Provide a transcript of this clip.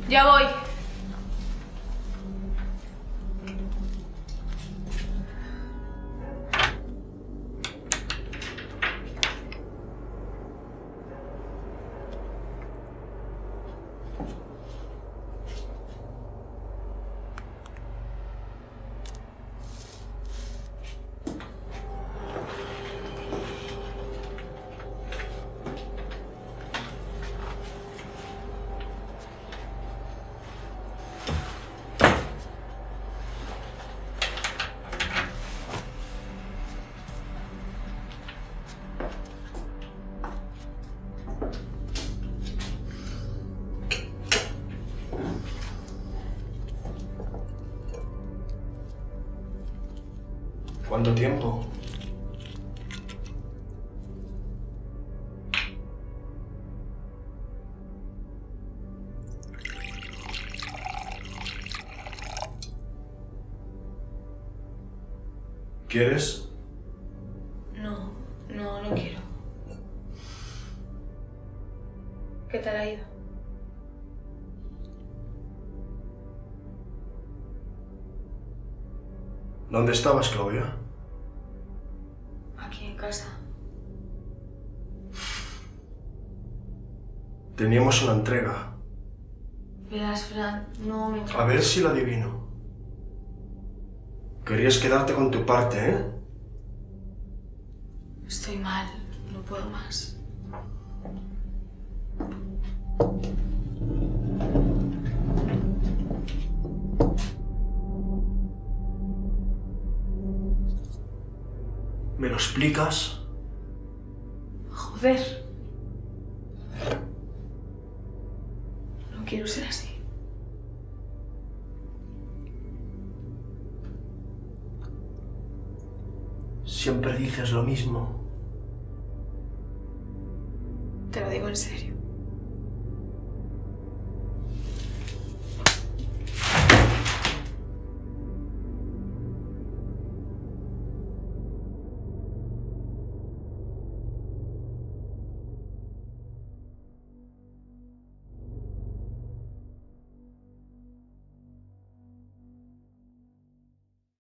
Ya voy. ¿Cuánto tiempo? ¿Quieres? No quiero. ¿Qué tal ha ido? ¿Dónde estabas, Claudia? Aquí en casa. Teníamos una entrega. Verás, Fran, no me... A ver si lo adivino. Querías quedarte con tu parte, ¿eh? Estoy mal, no puedo más. ¿Me lo explicas? Joder. No quiero ser así. Siempre dices lo mismo. Te lo digo en serio.